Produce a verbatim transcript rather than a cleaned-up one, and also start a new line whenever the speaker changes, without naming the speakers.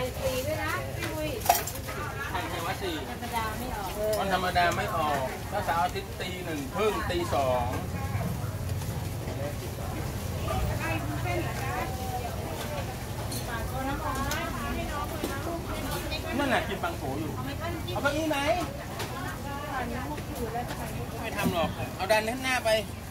สี่ด้วยนะพี่วุ้ย
ใช่ใช่ว่าสี่
ธรรมดาไม่ออก
วันธรรมดาไม่ออกถ้าเสาร์อาทิตย์ตีหนึ่งครึ่งตีสองนั่นแหละกินปังโขอยู่เอาเก้าอี้ไหมไม่ทำหรอกเอาดันข้างหน้าไป